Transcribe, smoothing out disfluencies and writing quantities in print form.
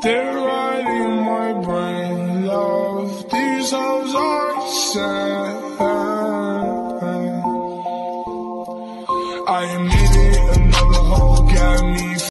They're riding my brain, love. These hoes are sad. I admit it, another hoe got me